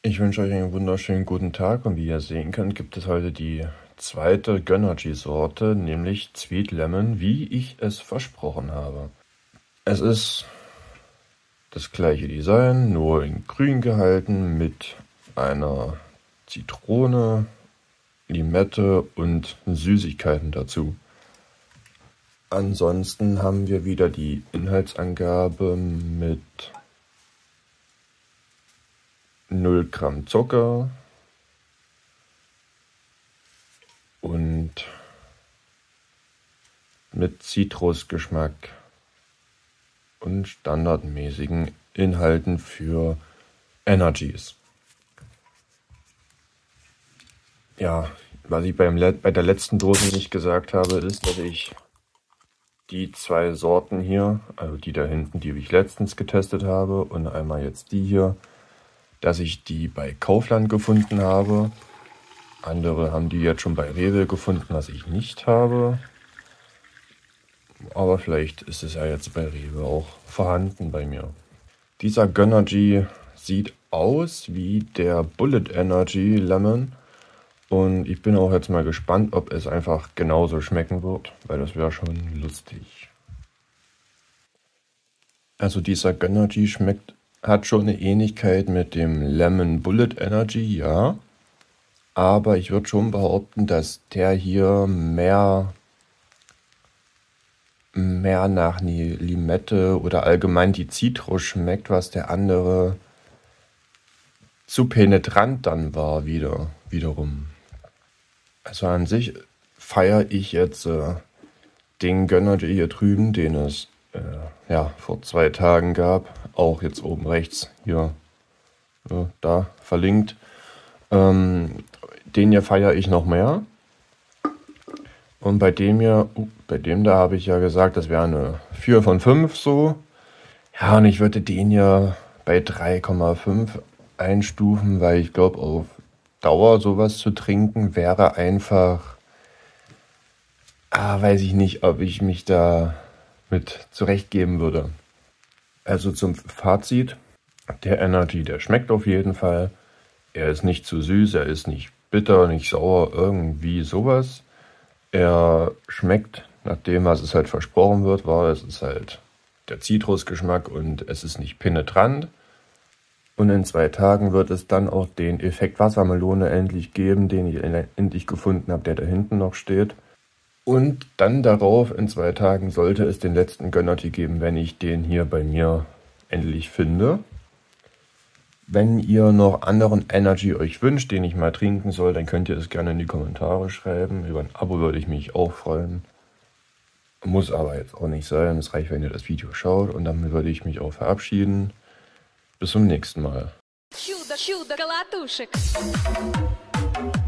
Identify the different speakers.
Speaker 1: Ich wünsche euch einen wunderschönen guten Tag und wie ihr sehen könnt, gibt es heute die zweite Gönnergy-Sorte, nämlich Sweet Lemon, wie ich es versprochen habe. Es ist das gleiche Design, nur in grün gehalten mit einer Zitrone, Limette und Süßigkeiten dazu. Ansonsten haben wir wieder die Inhaltsangabe mit 0 Gramm Zucker und mit Zitrusgeschmack und standardmäßigen Inhalten für Energies. Ja, was ich bei der letzten Dose nicht gesagt habe, ist, dass ich die zwei Sorten hier, also die da hinten, die ich letztens getestet habe und einmal jetzt die hier, dass ich die bei Kaufland gefunden habe. Andere haben die jetzt schon bei Rewe gefunden, was ich nicht habe. Aber vielleicht ist es ja jetzt bei Rewe auch vorhanden bei mir. Dieser Gönnergy sieht aus wie der Bullet Energy Lemon. Und ich bin auch jetzt mal gespannt, ob es einfach genauso schmecken wird, weil das wäre schon lustig. Also dieser Gönnergy hat schon eine Ähnlichkeit mit dem Lemon Bullet Energy, ja. Aber ich würde schon behaupten, dass der hier mehr nach Limette oder allgemein die Zitrus schmeckt, was der andere zu penetrant dann war wiederum. Also an sich feiere ich jetzt den Gönnergy hier drüben, den es vor 2 Tagen gab, auch jetzt oben rechts hier, da verlinkt. Den hier feiere ich noch mehr. Und bei dem da habe ich ja gesagt, das wäre eine 4 von 5 so. Ja, und ich würde den hier bei 3,5 einstufen, weil ich glaube, auf Dauer sowas zu trinken wäre einfach, weiß ich nicht, ob ich mich da mit zurechtgeben würde. Also zum Fazit, der Energy, der schmeckt auf jeden Fall. Er ist nicht zu süß, er ist nicht bitter, nicht sauer, irgendwie sowas. Er schmeckt nach dem, was es halt versprochen wird, es ist halt der Zitrusgeschmack und es ist nicht penetrant. Und in 2 Tagen wird es dann auch den Effekt Wassermelone endlich geben, den ich endlich gefunden habe, der da hinten noch steht. Und dann darauf, in 2 Tagen, sollte es den letzten Gönnergy geben, wenn ich den hier bei mir endlich finde. Wenn ihr noch anderen Energy euch wünscht, den ich mal trinken soll, dann könnt ihr es gerne in die Kommentare schreiben. Über ein Abo würde ich mich auch freuen. Muss aber jetzt auch nicht sein. Es reicht, wenn ihr das Video schaut. Und damit würde ich mich auch verabschieden. Bis zum nächsten Mal.
Speaker 2: Чудо, колотушек.